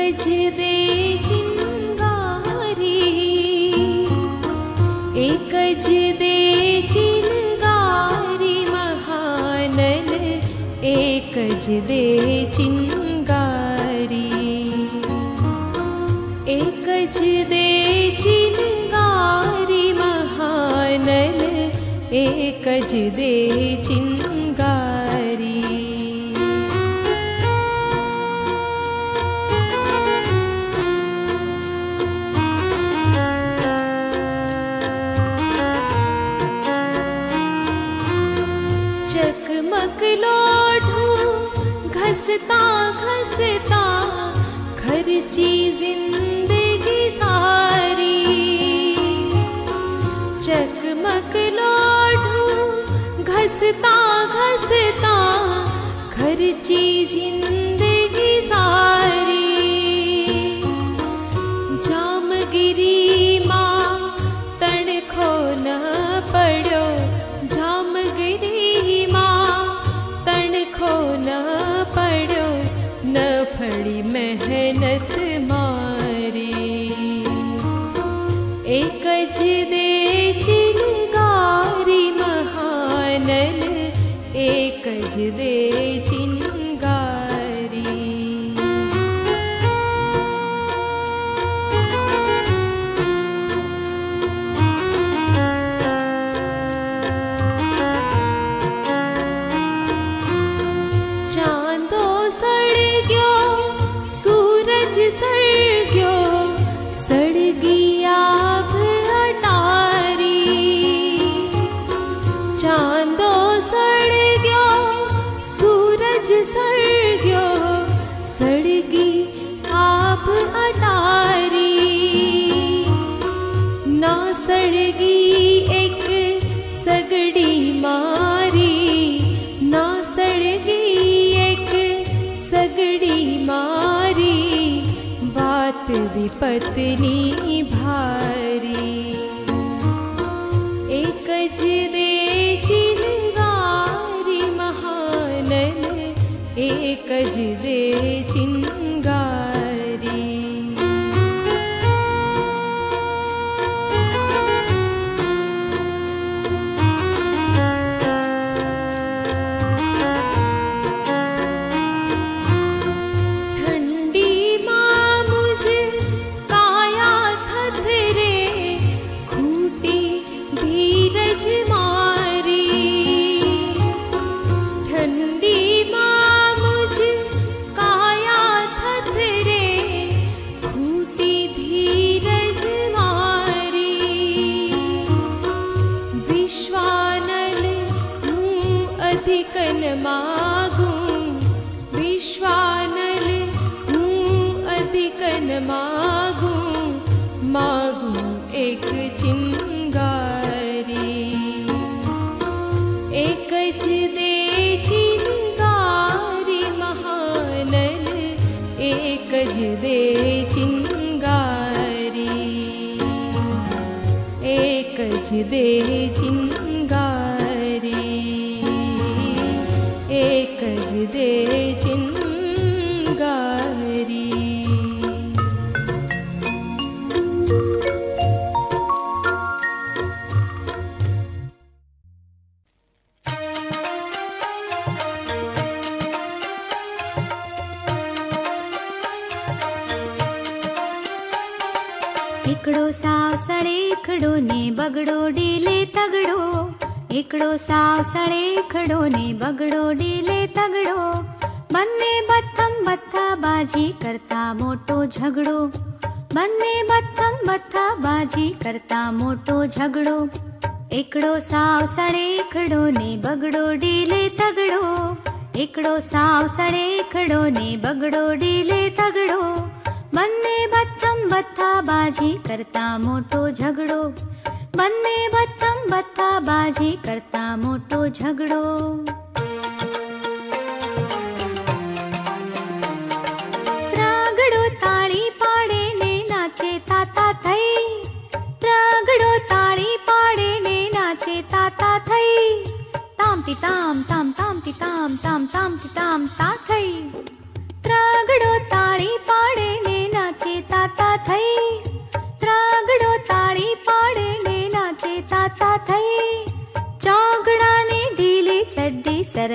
एकज दे चिंगारी, एकज दे चिंगारी महानल, एकज दे चिंगारी, एकज दे चिंगारी महानल, एकज दे चिंगारी। चकमक लोढ़ू घसता घसता खर्ची जिंदगी सारी, चकमक लोढ़ू घसता घसता खर्ची जिंदगी सारी। जामगिरी माँ तड़खो न पड़ो, जामगिरी माँ तड़खो न पड़ो, न फड़ी मेहनत मारी। एकज दे चिंगारी महानल, एकज दे चिंगारी। चांदो सड़ गयो सूरज सड़ गयो, सड़गी आभ अटारी। चांदो सड़ गयो सूरज सड़ गयो, सड़गी आभ अटारी। ना सड़गी एक सगड़ी मारी, ना सड़गी एक सगड़ी मारी, बात विपत्नी भारी। एकज दे चिंगारी महानल, एकज दे चिंगारी। अधिकन मागूं विश्वानल, हूँ अधिकन मागूं, मागूं एक चिंगारी। एकज दे चिंगारी महानल, एकज दे चिंगारी, एकज दे चिंगारी, एकज दे चिंगारी। एकड़ो साव सड़े खड़ो ने बगड़ो डीले तगड़ो, एकड़ो साव सड़े खड़ो ने बगड़ो डीले तगड़ो। बन्ने बत्थम बत्था बाजी करता मोटो झगड़ो, बन्ने बत्थम बत्था बाजी करता मोटो झगड़ो। एकड़ो साव सड़े खड़ो ने बगड़ो डीले तगड़ो, एकड़ो साव सड़े खड़ो ने बगड़ो डीले तगड़ो। बन्ने बत्थम बत्था बाजी करता मोटो झगड़ो, बन्ने बत्थम बत्था बाजी करता मोटो झगड़ो। त्रागड़ो ताली पाड़े ने नाचे ताता थई, त्रागड़ो ताली पाड़े ने नाचे ताता थई। ताम ती ताम ताम ताम ती ताम ताम ताम ती ताम ता थई। त्रागड़ो ताली पाड़े ने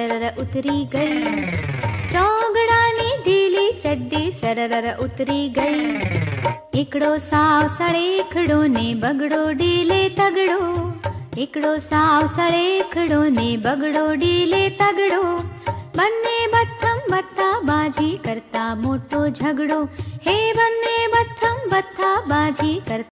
सरर उतरी गई। चौगड़ानी ढीली चड्डी सरर उतरी गई। हिकड़ो साव सड़ेखड़ो ने बगड़ो ढीले तगड़ो। हिकड़ो साव सड़ेखड़ो ने बगड़ो ढीले तगड़ो। बन्ने बथम बत्था बाजी करता मोटो झगड़ो। हे बन्ने बथम बत्था बाजी करता